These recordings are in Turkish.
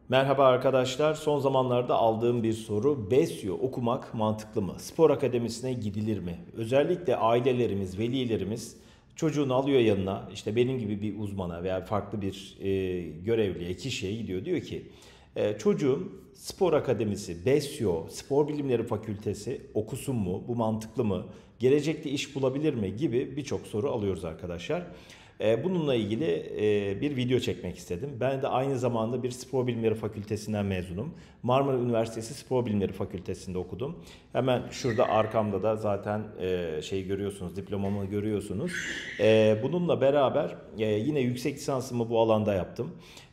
Merhaba arkadaşlar. Son zamanlarda aldığım bir soru. BESYO okumak mantıklı mı? Spor akademisine gidilir mi? Özellikle ailelerimiz, velilerimiz çocuğunu alıyor yanına. İşte benim gibi bir uzmana veya farklı bir görevliye, kişiye gidiyor. Diyor ki çocuğum spor akademisi, BESYO, spor bilimleri fakültesi okusun mu? Bu mantıklı mı? Gelecekte iş bulabilir mi? Gibi birçok soru alıyoruz arkadaşlar. Bununla ilgili bir video çekmek istedim. Ben de aynı zamanda bir spor bilimleri fakültesinden mezunum. Marmara Üniversitesi Spor Bilimleri Fakültesi'nde okudum. Hemen şurada arkamda da zaten şey görüyorsunuz, diplomamı görüyorsunuz. Bununla beraber yine yüksek lisansımı bu alanda yaptım.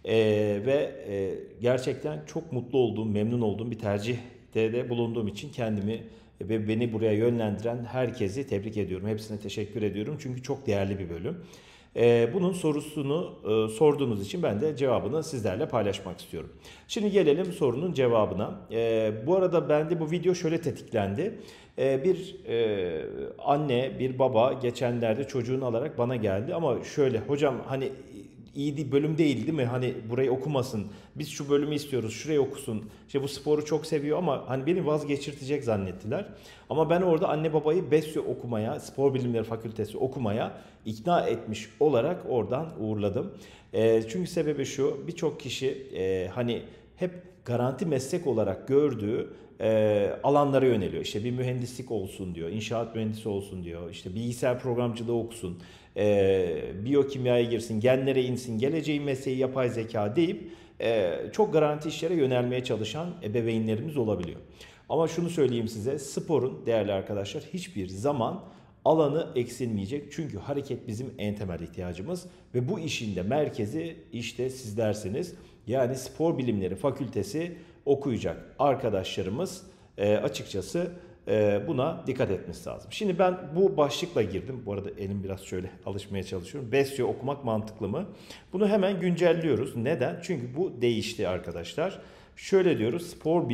Ve gerçekten çok mutlu olduğum, memnun olduğum bir tercihte de bulunduğum için kendimi ve beni buraya yönlendiren herkesi tebrik ediyorum. Hepsine teşekkür ediyorum çünkü çok değerli bir bölüm. Bunun sorusunu sorduğunuz için ben de cevabını sizlerle paylaşmak istiyorum. Şimdi gelelim sorunun cevabına. Bu arada bende bu video şöyle tetiklendi. Bir anne, bir baba geçenlerde çocuğunu alarak bana geldi ama şöyle hocam hani iyi bir bölüm değil mi? Hani burayı okumasın. Biz şu bölümü istiyoruz. Şurayı okusun. İşte bu sporu çok seviyor ama hani beni vazgeçirtecek zannettiler. Ama ben orada anne babayı BESYO okumaya, Spor Bilimleri Fakültesi okumaya ikna etmiş olarak oradan uğurladım. Çünkü sebebi şu. Birçok kişi hani hep garanti meslek olarak gördüğü alanlara yöneliyor. İşte bir mühendislik olsun diyor, inşaat mühendisi olsun diyor, işte bilgisayar programcılığı okusun, biyokimyaya girsin, genlere insin, geleceğin mesleği yapay zeka deyip çok garanti işlere yönelmeye çalışan ebeveynlerimiz olabiliyor. Ama şunu söyleyeyim size, sporun değerli arkadaşlar hiçbir zaman alanı eksilmeyecek. Çünkü hareket bizim en temel ihtiyacımız ve bu işin de merkezi işte sizlersiniz. Yani spor bilimleri fakültesi okuyacak arkadaşlarımız açıkçası buna dikkat etmesi lazım. Şimdi ben bu başlıkla girdim. Bu arada elim biraz şöyle alışmaya çalışıyorum. BESYO okumak mantıklı mı? Bunu hemen güncelliyoruz. Neden? Çünkü bu değişti arkadaşlar. Şöyle diyoruz.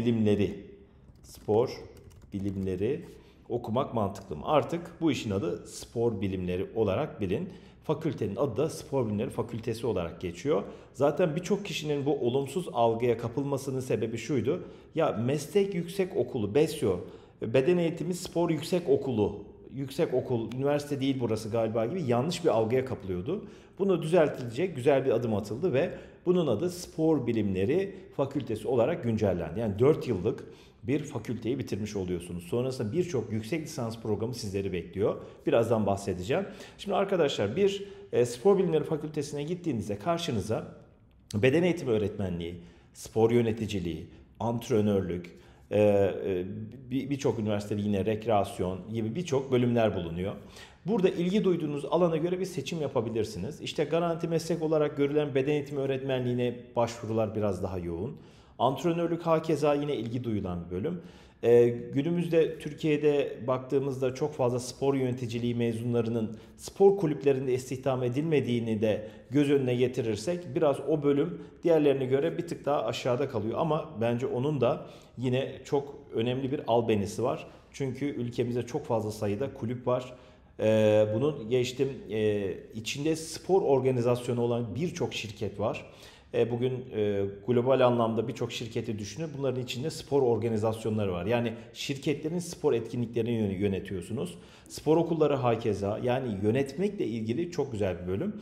Spor bilimleri okumak mantıklı mı? Artık bu işin adı spor bilimleri olarak bilin. Fakültenin adı da Spor Bilimleri Fakültesi olarak geçiyor. Zaten birçok kişinin bu olumsuz algıya kapılmasının sebebi şuydu. Ya meslek yüksek okulu, BESYO, beden eğitimi spor yüksek okulu, yüksek okul, üniversite değil burası galiba gibi yanlış bir algıya kapılıyordu. Bunu düzeltilecek güzel bir adım atıldı ve bunun adı Spor Bilimleri Fakültesi olarak güncellendi. Yani 4 yıllık bir fakülteyi bitirmiş oluyorsunuz. Sonrasında birçok yüksek lisans programı sizleri bekliyor. Birazdan bahsedeceğim. Şimdi arkadaşlar bir spor bilimleri fakültesine gittiğinizde karşınıza beden eğitimi öğretmenliği, spor yöneticiliği, antrenörlük, birçok üniversitede yine rekreasyon gibi birçok bölümler bulunuyor. Burada ilgi duyduğunuz alana göre bir seçim yapabilirsiniz. İşte garanti meslek olarak görülen beden eğitimi öğretmenliğine başvurular biraz daha yoğun. Antrenörlük hakeza yine ilgi duyulan bir bölüm. Günümüzde Türkiye'de baktığımızda çok fazla spor yöneticiliği mezunlarının spor kulüplerinde istihdam edilmediğini de göz önüne getirirsek biraz o bölüm diğerlerine göre bir tık daha aşağıda kalıyor. Ama bence onun da yine çok önemli bir albenisi var. Çünkü ülkemizde çok fazla sayıda kulüp var. Bunun geçtim içinde spor organizasyonu olan birçok şirket var. Bugün global anlamda birçok şirketi düşünün. Bunların içinde spor organizasyonları var. Yani şirketlerin spor etkinliklerini yönetiyorsunuz. Spor okulları hakeza. Yani yönetmekle ilgili çok güzel bir bölüm.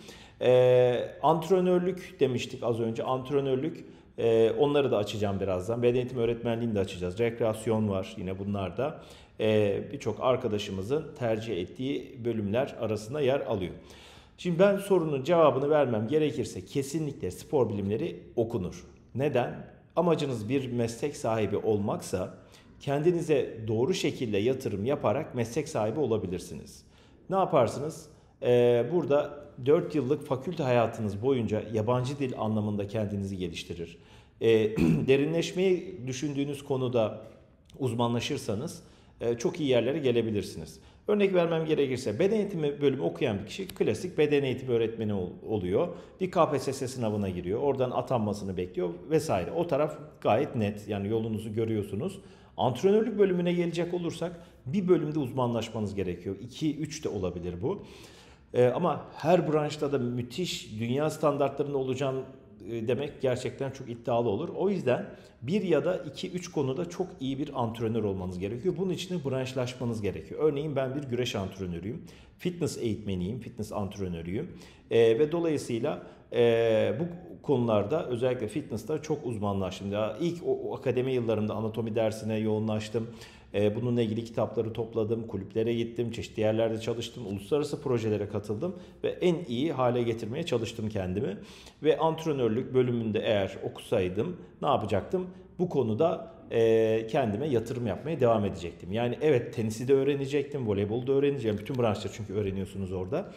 Antrenörlük demiştik az önce. Antrenörlük onları da açacağım birazdan. Beden eğitimi öğretmenliğini de açacağız. Rekreasyon var yine bunlar da. Birçok arkadaşımızın tercih ettiği bölümler arasında yer alıyor. Şimdi ben sorunun cevabını vermem gerekirse kesinlikle spor bilimleri okunur. Neden? Amacınız bir meslek sahibi olmaksa kendinize doğru şekilde yatırım yaparak meslek sahibi olabilirsiniz. Ne yaparsınız? Burada 4 yıllık fakülte hayatınız boyunca yabancı dil anlamında kendinizi geliştirir. Derinleşmeyi düşündüğünüz konuda uzmanlaşırsanız çok iyi yerlere gelebilirsiniz. Örnek vermem gerekirse beden eğitimi bölümü okuyan bir kişi klasik beden eğitimi öğretmeni oluyor. Bir KPSS sınavına giriyor. Oradan atanmasını bekliyor vesaire. O taraf gayet net. Yani yolunuzu görüyorsunuz. Antrenörlük bölümüne gelecek olursak bir bölümde uzmanlaşmanız gerekiyor. 2, 3 de olabilir bu. Ama her branşta da müthiş dünya standartlarında olacağın demek gerçekten çok iddialı olur. O yüzden bir ya da iki üç konuda çok iyi bir antrenör olmanız gerekiyor. Bunun için de branşlaşmanız gerekiyor. Örneğin ben bir güreş antrenörüyüm. Fitness eğitmeniyim, fitness antrenörüyüm. Ve dolayısıyla bu konularda özellikle fitness'ta çok uzmanlaştım. Ya ilk o akademi yıllarımda anatomi dersine yoğunlaştım. Bununla ilgili kitapları topladım, kulüplere gittim, çeşitli yerlerde çalıştım, uluslararası projelere katıldım ve en iyi hale getirmeye çalıştım kendimi. Ve antrenörlük bölümünde eğer okusaydım ne yapacaktım? Bu konuda kendime yatırım yapmaya devam edecektim. Yani evet, tenisi de öğrenecektim, voleybolu da öğreneceğim. Bütün branşları çünkü öğreniyorsunuz orada.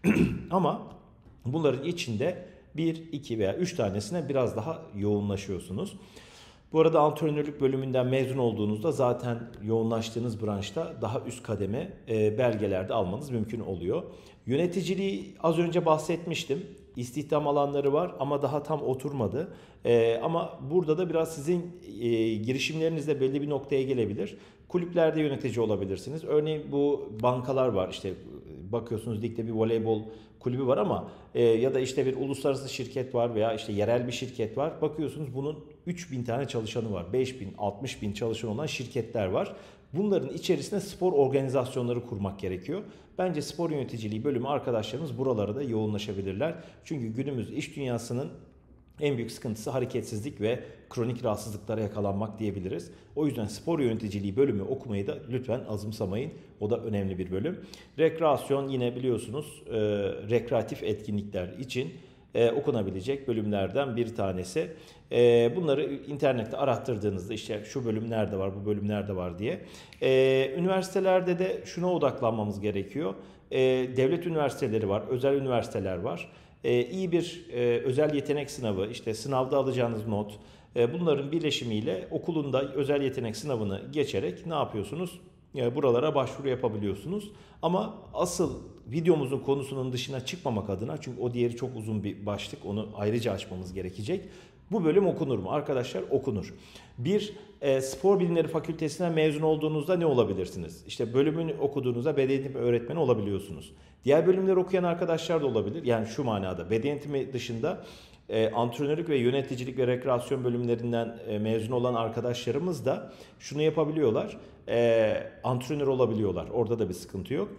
Ama bunların içinde bir, iki veya üç tanesine biraz daha yoğunlaşıyorsunuz. Bu arada antrenörlük bölümünden mezun olduğunuzda zaten yoğunlaştığınız branşta daha üst kademe belgelerde almanız mümkün oluyor. Yöneticiliği az önce bahsetmiştim. İstihdam alanları var ama daha tam oturmadı. Ama burada da biraz sizin girişimlerinizle belli bir noktaya gelebilir. Kulüplerde yönetici olabilirsiniz. Örneğin bu bankalar var. İşte bakıyorsunuz ligde bir voleybol kulübü var ama ya da işte bir uluslararası şirket var veya işte yerel bir şirket var. Bakıyorsunuz bunun 3000 tane çalışanı var. 5000, 60 bin çalışan olan şirketler var. Bunların içerisinde spor organizasyonları kurmak gerekiyor. Bence spor yöneticiliği bölümü arkadaşlarımız buralara da yoğunlaşabilirler. Çünkü günümüz iş dünyasının en büyük sıkıntısı hareketsizlik ve kronik rahatsızlıklara yakalanmak diyebiliriz. O yüzden spor yöneticiliği bölümü okumayı da lütfen azımsamayın. O da önemli bir bölüm. Rekreasyon yine biliyorsunuz rekreatif etkinlikler için okunabilecek bölümlerden bir tanesi. Bunları internette arattırdığınızda işte şu bölüm nerede var, bu bölüm nerede var diye. Üniversitelerde de şuna odaklanmamız gerekiyor. Devlet üniversiteleri var, özel üniversiteler var. İyi bir özel yetenek sınavı, işte sınavda alacağınız not, bunların birleşimiyle okulunda özel yetenek sınavını geçerek ne yapıyorsunuz? Buralara başvuru yapabiliyorsunuz. Ama asıl videomuzun konusunun dışına çıkmamak adına, çünkü o diğeri çok uzun bir başlık, onu ayrıca açmamız gerekecek. Bu bölüm okunur mu? Arkadaşlar okunur. Bir spor bilimleri fakültesinden mezun olduğunuzda ne olabilirsiniz? İşte bölümünü okuduğunuzda beden eğitimi öğretmeni olabiliyorsunuz. Diğer bölümleri okuyan arkadaşlar da olabilir. Yani şu manada beden eğitimi dışında antrenörlük ve yöneticilik ve rekreasyon bölümlerinden mezun olan arkadaşlarımız da şunu yapabiliyorlar. Antrenör olabiliyorlar. Orada da bir sıkıntı yok.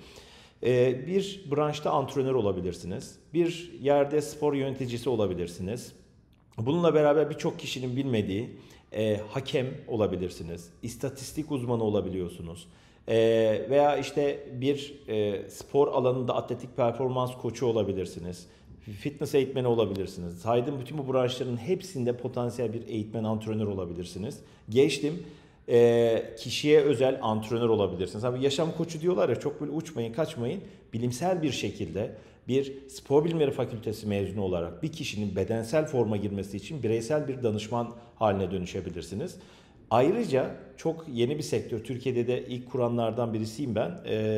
Bir branşta antrenör olabilirsiniz. Bir yerde spor yöneticisi olabilirsiniz. Bununla beraber birçok kişinin bilmediği hakem olabilirsiniz. İstatistik uzmanı olabiliyorsunuz. Veya işte bir spor alanında atletik performans koçu olabilirsiniz. Fitness eğitmeni olabilirsiniz. Saydığım bütün bu branşların hepsinde potansiyel bir eğitmen, antrenör olabilirsiniz. Geçtim. Kişiye özel antrenör olabilirsiniz. Abi yaşam koçu diyorlar ya, çok böyle uçmayın, kaçmayın. Bilimsel bir şekilde bir spor bilimleri fakültesi mezunu olarak bir kişinin bedensel forma girmesi için bireysel bir danışman haline dönüşebilirsiniz. Ayrıca çok yeni bir sektör. Türkiye'de de ilk kuranlardan birisiyim ben.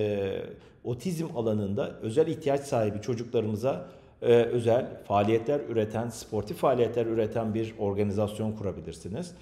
Otizm alanında özel ihtiyaç sahibi çocuklarımıza özel faaliyetler üreten, sportif faaliyetler üreten bir organizasyon kurabilirsiniz.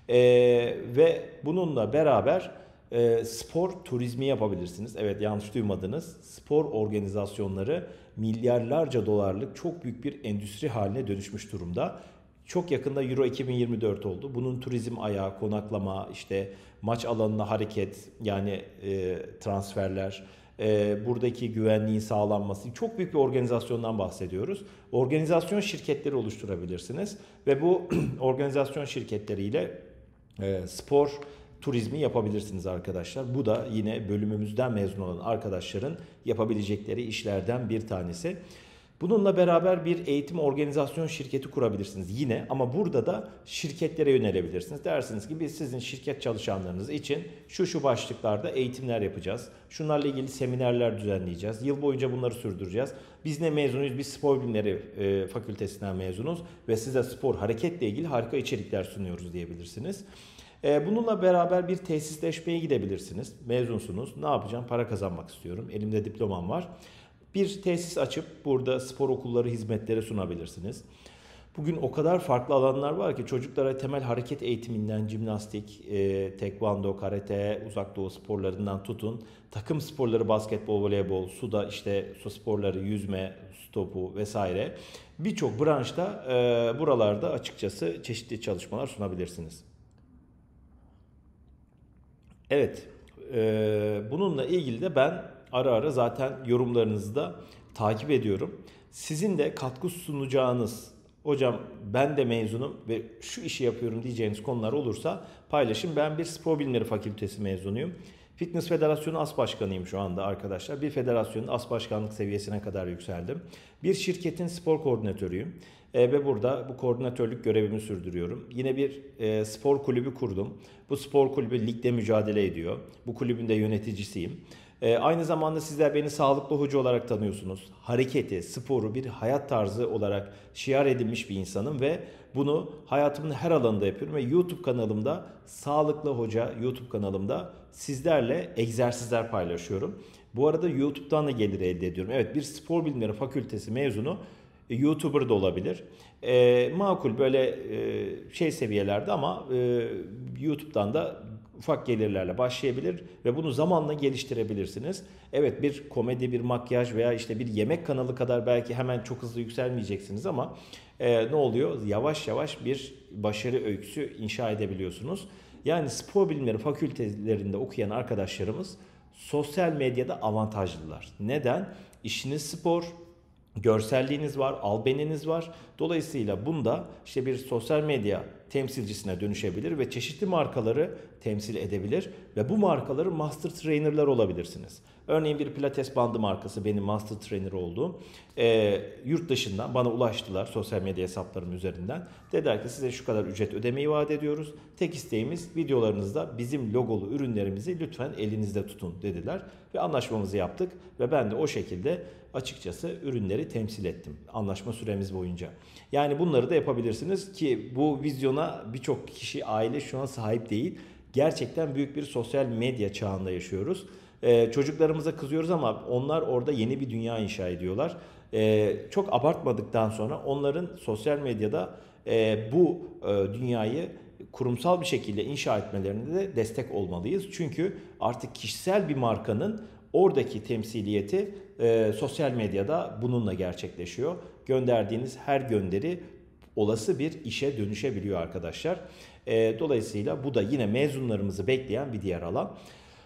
Ve bununla beraber spor turizmi yapabilirsiniz. Evet, yanlış duymadınız. Spor organizasyonları milyarlarca dolarlık çok büyük bir endüstri haline dönüşmüş durumda. Çok yakında Euro 2024 oldu. Bunun turizm ayağı, konaklama, işte maç alanına hareket, yani transferler, buradaki güvenliğin sağlanması, çok büyük bir organizasyondan bahsediyoruz. Organizasyon şirketleri oluşturabilirsiniz ve bu organizasyon şirketleriyle spor turizmi yapabilirsiniz arkadaşlar. Bu da yine bölümümüzden mezun olan arkadaşların yapabilecekleri işlerden bir tanesi. Bununla beraber bir eğitim organizasyon şirketi kurabilirsiniz yine, ama burada da şirketlere yönelebilirsiniz. Dersiniz ki biz sizin şirket çalışanlarınız için şu başlıklarda eğitimler yapacağız. Şunlarla ilgili seminerler düzenleyeceğiz. Yıl boyunca bunları sürdüreceğiz. Biz ne mezunuyuz? Biz spor bilimleri fakültesinden mezunuz ve size spor, hareketle ilgili harika içerikler sunuyoruz diyebilirsiniz. Bununla beraber bir tesisleşmeye gidebilirsiniz. Mezunsunuz. Ne yapacağım? Para kazanmak istiyorum. Elimde diplomam var. Bir tesis açıp burada spor okulları hizmetleri sunabilirsiniz. Bugün o kadar farklı alanlar var ki çocuklara temel hareket eğitiminden jimnastik, tekvando, karate, uzak doğu sporlarından tutun. Takım sporları, basketbol, voleybol, suda işte su sporları, yüzme, su topu vesaire. Birçok branşta buralarda açıkçası çeşitli çalışmalar sunabilirsiniz. Evet, bununla ilgili de ben ara ara zaten yorumlarınızı da takip ediyorum. Sizin de katkı sunacağınız, hocam ben de mezunum ve şu işi yapıyorum diyeceğiniz konular olursa paylaşın. Ben bir spor bilimleri fakültesi mezunuyum. Fitness Federasyonu As Başkanıyım şu anda arkadaşlar. Bir federasyonun as başkanlık seviyesine kadar yükseldim. Bir şirketin spor koordinatörüyüm. Ve burada bu koordinatörlük görevimi sürdürüyorum. Yine bir spor kulübü kurdum. Bu spor kulübü ligde mücadele ediyor. Bu kulübün de yöneticisiyim. Aynı zamanda sizler beni sağlıklı hoca olarak tanıyorsunuz. Hareketi, sporu bir hayat tarzı olarak şiar edilmiş bir insanım ve bunu hayatımın her alanında yapıyorum. Ve YouTube kanalımda Sağlıklı Hoca YouTube kanalımda sizlerle egzersizler paylaşıyorum. Bu arada YouTube'dan da gelir elde ediyorum. Evet, bir spor bilimleri fakültesi mezunu YouTuber da olabilir. Makul böyle seviyelerde ama YouTube'dan da ufak gelirlerle başlayabilir ve bunu zamanla geliştirebilirsiniz. Evet, bir komedi, bir makyaj veya işte bir yemek kanalı kadar belki hemen çok hızlı yükselmeyeceksiniz ama ne oluyor? Yavaş yavaş bir başarı öyküsü inşa edebiliyorsunuz. Yani spor bilimleri fakültelerinde okuyan arkadaşlarımız sosyal medyada avantajlılar. Neden? İşiniz spor, görselliğiniz var, albeniniz var. Dolayısıyla bunda işte bir sosyal medya temsilcisine dönüşebilir ve çeşitli markaları temsil edebilir ve bu markaları master trainer'lar olabilirsiniz. Örneğin bir pilates bandı markası benim master trainer olduğum yurt dışından bana ulaştılar sosyal medya hesaplarım üzerinden. Dediler ki size şu kadar ücret ödemeyi vaat ediyoruz. Tek isteğimiz videolarınızda bizim logolu ürünlerimizi lütfen elinizde tutun dediler. Ve anlaşmamızı yaptık ve ben de o şekilde açıkçası ürünleri temsil ettim anlaşma süremiz boyunca. Yani bunları da yapabilirsiniz ki bu vizyona birçok kişi, aile şu an sahip değil. Gerçekten büyük bir sosyal medya çağında yaşıyoruz. Çocuklarımıza kızıyoruz ama onlar orada yeni bir dünya inşa ediyorlar. Çok abartmadıktan sonra onların sosyal medyada bu dünyayı kurumsal bir şekilde inşa etmelerine de destek olmalıyız. Çünkü artık kişisel bir markanın oradaki temsiliyeti sosyal medyada bununla gerçekleşiyor. Gönderdiğiniz her gönderi olası bir işe dönüşebiliyor arkadaşlar. Dolayısıyla bu da yine mezunlarımızı bekleyen bir diğer alan.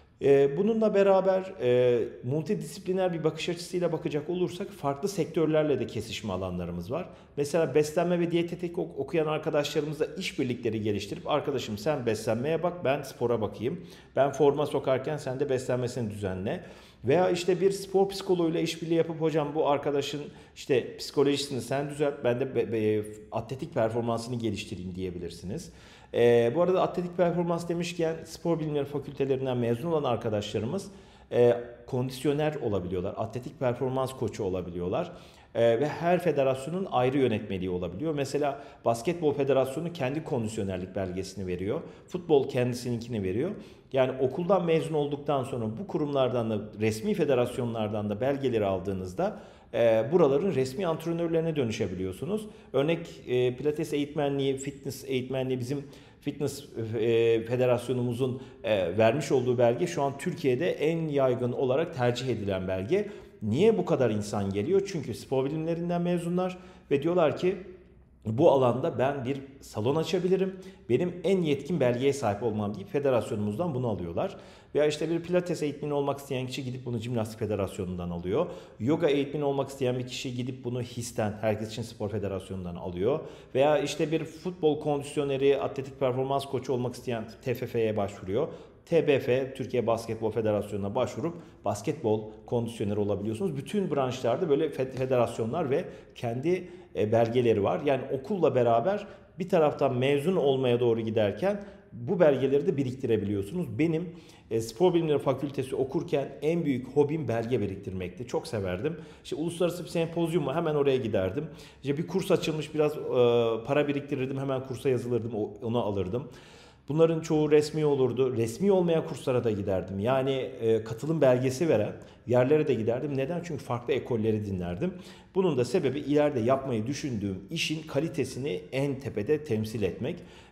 Bununla beraber multidisipliner bir bakış açısıyla bakacak olursak farklı sektörlerle de kesişme alanlarımız var. Mesela beslenme ve diyetetik okuyan arkadaşlarımızla işbirlikleri geliştirip arkadaşım sen beslenmeye bak ben spora bakayım. Ben forma sokarken sen de beslenmesini düzenle. Veya işte bir spor psikoloğuyla işbirliği yapıp hocam bu arkadaşın işte psikolojisini sen düzelt ben de atletik performansını geliştireyim diyebilirsiniz. Bu arada atletik performans demişken spor bilimleri fakültelerinden mezun olan arkadaşlarımız kondisyoner olabiliyorlar. Atletik performans koçu olabiliyorlar. Ve her federasyonun ayrı yönetmeliği olabiliyor. Mesela basketbol federasyonu kendi kondisyonerlik belgesini veriyor. Futbol kendisininkini veriyor. Yani okuldan mezun olduktan sonra bu kurumlardan da resmi federasyonlardan da belgeleri aldığınızda buraların resmi antrenörlerine dönüşebiliyorsunuz. Örnek pilates eğitmenliği, fitness eğitmenliği bizim Fitness Federasyonumuzun vermiş olduğu belge şu an Türkiye'de en yaygın olarak tercih edilen belge. Niye bu kadar insan geliyor? Çünkü spor bilimlerinden mezunlar ve diyorlar ki bu alanda ben bir salon açabilirim. Benim en yetkin belgeye sahip olmam deyip federasyonumuzdan bunu alıyorlar. Veya işte bir pilates eğitmeni olmak isteyen kişi gidip bunu jimnastik federasyonundan alıyor. Yoga eğitmeni olmak isteyen bir kişi gidip bunu HİS'ten, Herkes için Spor Federasyonu'ndan alıyor. Veya işte bir futbol kondisyoneri, atletik performans koçu olmak isteyen TFF'ye başvuruyor. TBF, Türkiye Basketbol Federasyonu'na başvurup basketbol kondisyoneri olabiliyorsunuz. Bütün branşlarda böyle federasyonlar ve kendi belgeleri var. Yani okulla beraber bir taraftan mezun olmaya doğru giderken bu belgeleri de biriktirebiliyorsunuz. Benim spor bilimleri fakültesi okurken en büyük hobim belge biriktirmekti. Çok severdim. İşte uluslararası bir sempozyum var, hemen oraya giderdim. İşte bir kurs açılmış, biraz para biriktirirdim, hemen kursa yazılırdım, onu alırdım. Bunların çoğu resmi olurdu. Resmi olmayan kurslara da giderdim. Yani katılım belgesi veren yerlere de giderdim. Neden? Çünkü farklı ekolleri dinlerdim. Bunun da sebebi ileride yapmayı düşündüğüm işin kalitesini en tepede temsil etmek.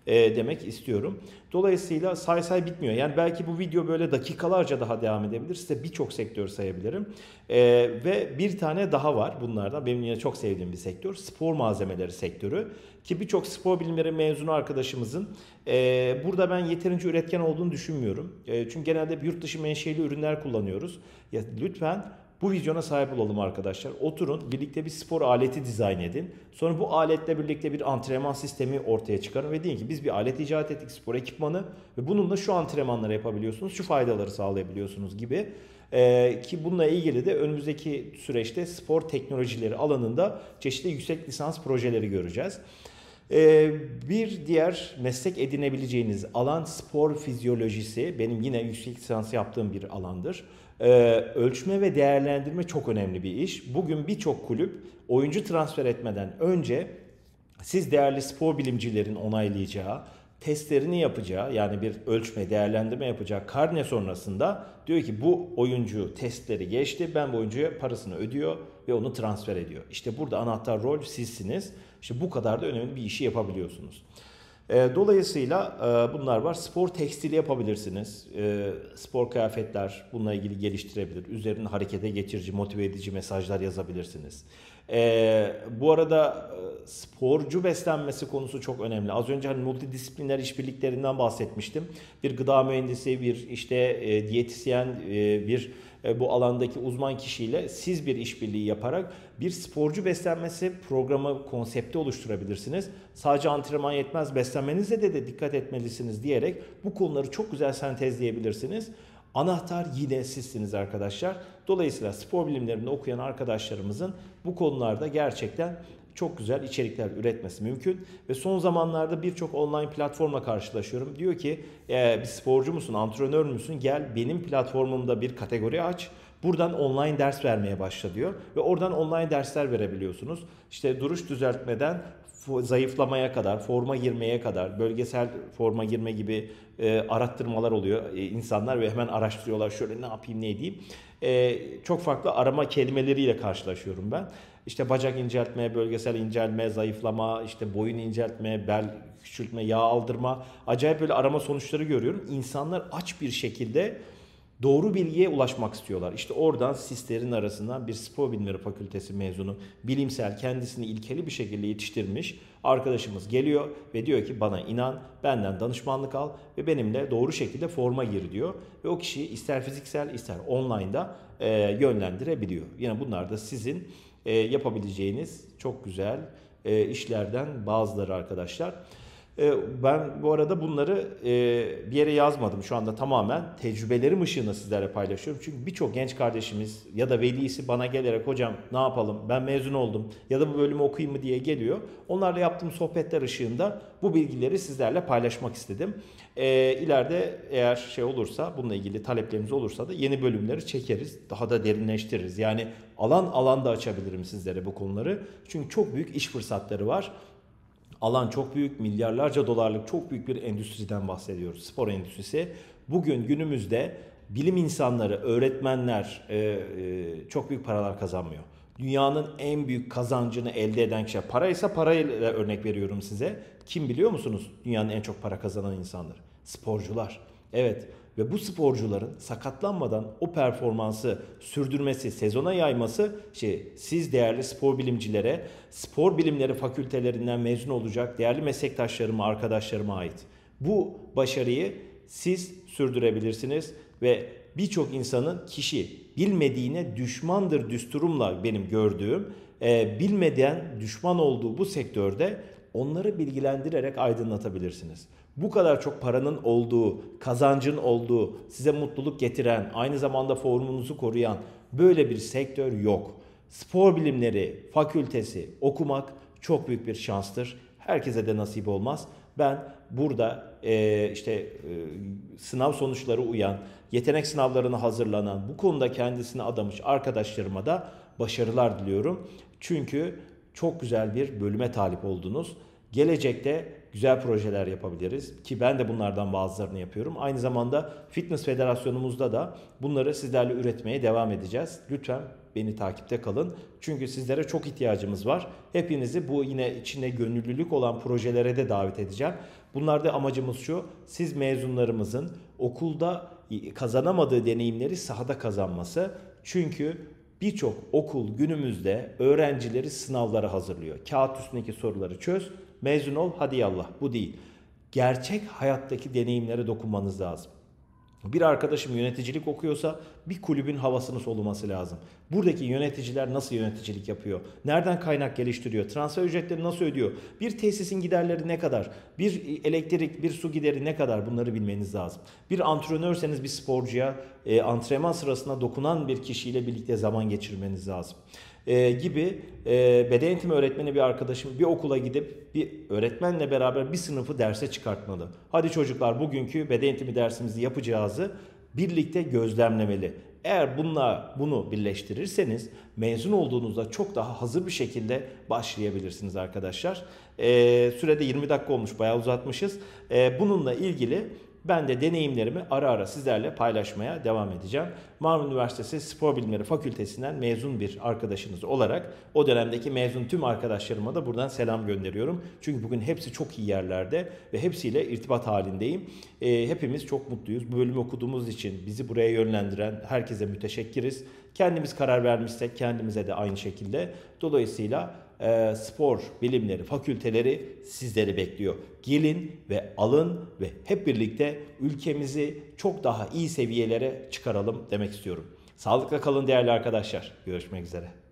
demek istiyorum. Dolayısıyla say bitmiyor. Yani belki bu video böyle dakikalarca daha devam edebilir. Size birçok sektör sayabilirim. Ve bir tane daha var bunlardan. Benim yine çok sevdiğim bir sektör. Spor malzemeleri sektörü. Ki birçok spor bilimleri mezunu arkadaşımızın burada ben yeterince üretken olduğunu düşünmüyorum. Çünkü genelde yurt dışı menşeli ürünler kullanıyoruz. Ya lütfen bu vizyona sahip olalım arkadaşlar. Oturun, birlikte bir spor aleti dizayn edin. Sonra bu aletle birlikte bir antrenman sistemi ortaya çıkarın ve deyin ki biz bir alet icat ettik, spor ekipmanı ve bununla şu antrenmanları yapabiliyorsunuz, şu faydaları sağlayabiliyorsunuz gibi. Ki bununla ilgili de önümüzdeki süreçte spor teknolojileri alanında çeşitli yüksek lisans projeleri göreceğiz. Bir diğer meslek edinebileceğiniz alan spor fizyolojisi. Benim yine yüksek lisans yaptığım bir alandır. Ölçme ve değerlendirme çok önemli bir iş. Bugün birçok kulüp oyuncu transfer etmeden önce siz değerli spor bilimcilerin onaylayacağı, testlerini yapacağı, yani bir ölçme, değerlendirme yapacağı karne sonrasında diyor ki bu oyuncu testleri geçti, ben bu oyuncuya parasını ödüyor ve onu transfer ediyor. İşte burada anahtar rol sizsiniz. İşte bu kadar da önemli bir işi yapabiliyorsunuz. Dolayısıyla bunlar var. Spor tekstili yapabilirsiniz. Spor kıyafetler bununla ilgili geliştirebilir. Üzerine harekete geçirici, motive edici mesajlar yazabilirsiniz. Bu arada sporcu beslenmesi konusu çok önemli. Az önce hani multidisipliner işbirliklerinden bahsetmiştim. Bir gıda mühendisi, bir işte diyetisyen, bir bu alandaki uzman kişiyle siz bir işbirliği yaparak bir sporcu beslenmesi programı, konsepti oluşturabilirsiniz. Sadece antrenman yetmez, beslenmenize de dikkat etmelisiniz diyerek bu konuları çok güzel sentezleyebilirsiniz. Anahtar yine sizsiniz arkadaşlar. Dolayısıyla spor bilimlerinde okuyan arkadaşlarımızın bu konularda gerçekten çok güzel içerikler üretmesi mümkün. Ve son zamanlarda birçok online platformla karşılaşıyorum. Diyor ki bir sporcu musun, antrenör müsün? Gel benim platformumda bir kategori aç. Buradan online ders vermeye başla diyor. Ve oradan online dersler verebiliyorsunuz. İşte duruş düzeltmeden zayıflamaya kadar, forma girmeye kadar, bölgesel forma girme gibi arattırmalar oluyor insanlar ve hemen araştırıyorlar şöyle ne yapayım ne edeyim. Çok farklı arama kelimeleriyle karşılaşıyorum ben. İşte bacak inceltme, bölgesel incelme, zayıflama, işte boyun inceltme, bel küçültme, yağ aldırma. Acayip böyle arama sonuçları görüyorum. İnsanlar aç bir şekilde doğru bilgiye ulaşmak istiyorlar. İşte oradan sizlerin arasından bir spor bilimleri fakültesi mezunu, bilimsel, kendisini ilkeli bir şekilde yetiştirmiş arkadaşımız geliyor ve diyor ki bana inan, benden danışmanlık al ve benimle doğru şekilde forma gir diyor. Ve o kişiyi ister fiziksel ister online'da yönlendirebiliyor. Yine bunlar da sizin yapabileceğiniz çok güzel işlerden bazıları arkadaşlar. Ben bu arada bunları bir yere yazmadım. Şu anda tamamen tecrübelerim ışığında sizlerle paylaşıyorum. Çünkü birçok genç kardeşimiz ya da velisi bana gelerek hocam ne yapalım ben mezun oldum ya da bu bölümü okuyayım mı diye geliyor. Onlarla yaptığım sohbetler ışığında bu bilgileri sizlerle paylaşmak istedim. İleride eğer şey olursa bununla ilgili talepleriniz olursa da yeni bölümleri çekeriz. Daha da derinleştiririz. Yani alan da açabilirim sizlere bu konuları. Çünkü çok büyük iş fırsatları var. Alan çok büyük, milyarlarca dolarlık çok büyük bir endüstriden bahsediyoruz. Spor endüstrisi. Bugün günümüzde bilim insanları, öğretmenler çok büyük paralar kazanmıyor. Dünyanın en büyük kazancını elde eden kişi, paraysa parayla örnek veriyorum size. Kim biliyor musunuz dünyanın en çok para kazanan insanları? Sporcular. Evet. Ve bu sporcuların sakatlanmadan o performansı sürdürmesi, sezona yayması siz değerli spor bilimcilere, spor bilimleri fakültelerinden mezun olacak değerli meslektaşlarıma, arkadaşlarıma ait. Bu başarıyı siz sürdürebilirsiniz ve birçok insanın bilmediğine düşmandır düsturumla benim gördüğüm, bilmeden düşman olduğu bu sektörde onları bilgilendirerek aydınlatabilirsiniz. Bu kadar çok paranın olduğu, kazancın olduğu, size mutluluk getiren, aynı zamanda formunuzu koruyan böyle bir sektör yok. Spor bilimleri fakültesi okumak çok büyük bir şanstır. Herkese de nasip olmaz. Ben burada sınav sonuçları uyan, yetenek sınavlarına hazırlanan, bu konuda kendisini adamış arkadaşlarıma da başarılar diliyorum. Çünkü çok güzel bir bölüme talip oldunuz. Gelecekte güzel projeler yapabiliriz ki ben de bunlardan bazılarını yapıyorum. Aynı zamanda Fitness Federasyonumuzda da bunları sizlerle üretmeye devam edeceğiz. Lütfen beni takipte kalın. Çünkü sizlere çok ihtiyacımız var. Hepinizi bu yine içinde gönüllülük olan projelere de davet edeceğim. Bunlarda amacımız şu: siz mezunlarımızın okulda kazanamadığı deneyimleri sahada kazanması. Çünkü birçok okul günümüzde öğrencileri sınavlara hazırlıyor. Kağıt üstündeki soruları çöz, mezun ol, hadi yallah. Bu değil. Gerçek hayattaki deneyimlere dokunmanız lazım. Bir arkadaşım yöneticilik okuyorsa bir kulübün havasını soluması lazım. Buradaki yöneticiler nasıl yöneticilik yapıyor? Nereden kaynak geliştiriyor? Transfer ücretleri nasıl ödüyor? Bir tesisin giderleri ne kadar? Bir elektrik, bir su gideri ne kadar? Bunları bilmeniz lazım. Bir antrenörseniz bir sporcuya antrenman sırasında dokunan bir kişiyle birlikte zaman geçirmeniz lazım. Gibi beden eğitimi öğretmeni bir arkadaşım bir okula gidip bir öğretmenle beraber bir sınıfı derse çıkartmalı. Hadi çocuklar, bugünkü beden eğitimi dersimizi yapacağızı birlikte gözlemlemeli. Eğer bunu birleştirirseniz mezun olduğunuzda çok daha hazır bir şekilde başlayabilirsiniz arkadaşlar. Sürede 20 dakika olmuş, bayağı uzatmışız. Bununla ilgili ben de deneyimlerimi ara ara sizlerle paylaşmaya devam edeceğim. Marmara Üniversitesi Spor Bilimleri Fakültesinden mezun bir arkadaşınız olarak o dönemdeki mezun tüm arkadaşlarıma da buradan selam gönderiyorum. Çünkü bugün hepsi çok iyi yerlerde ve hepsiyle irtibat halindeyim. Hepimiz çok mutluyuz. Bu bölümü okuduğumuz için bizi buraya yönlendiren herkese müteşekkiriz. Kendimiz karar vermişsek kendimize de aynı şekilde. Dolayısıyla spor bilimleri fakülteleri sizleri bekliyor. Gelin ve alın ve hep birlikte ülkemizi çok daha iyi seviyelere çıkaralım demek istiyorum. Sağlıkla kalın değerli arkadaşlar. Görüşmek üzere.